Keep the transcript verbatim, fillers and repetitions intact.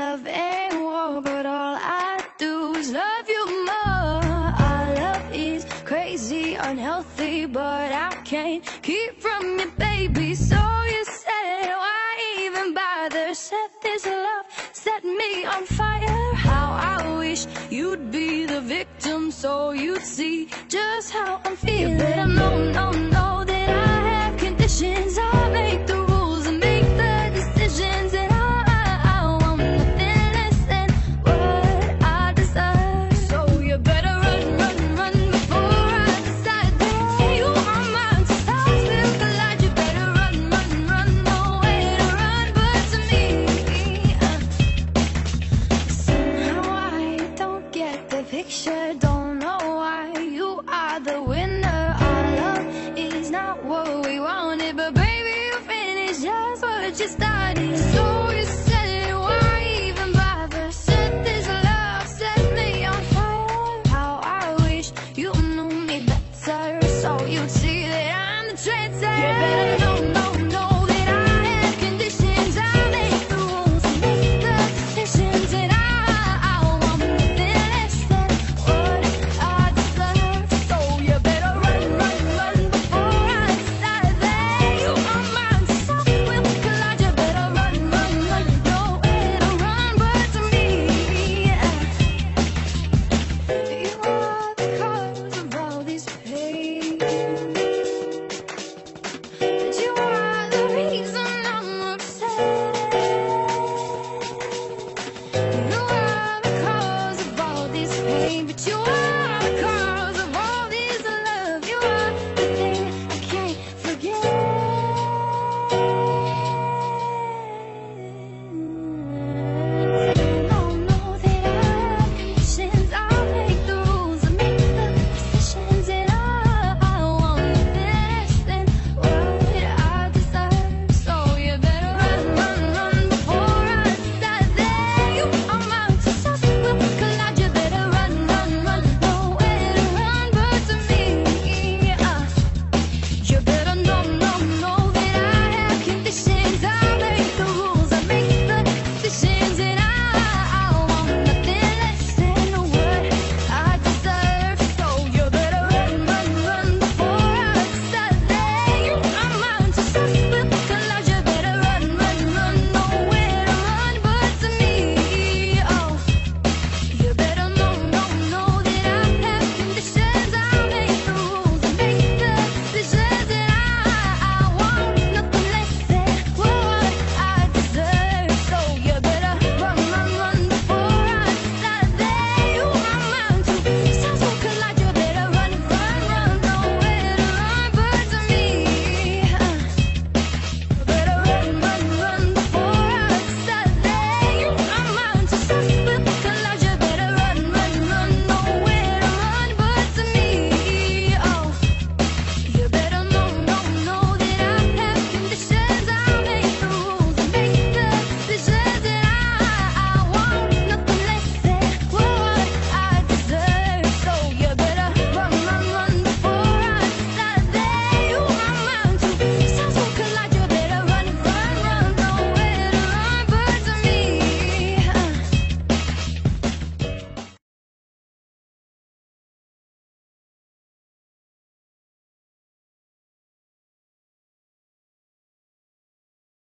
love ain't war, but all I do is love you more. Our love is crazy, unhealthy, but I can't keep from you, baby. So you say, why even bother? Set this love, set me on fire. How I wish you'd be the victim, so you'd see just how I'm feeling. You better know, know, know that I have conditions. I make the rules and make the decisions, and I, I, I want nothing less than what I deserve. So you better run, run, run before I decide that you are mine. I still collide. You better run, run, run, nowhere to run but to me. Somehow I don't get the picture, don't know why you are the winner. Our love is not what we wanted, but baby, you finished just what you started. So you said, why even bother? Set this love, set me on fire. How I wish you knew me better, so you'd see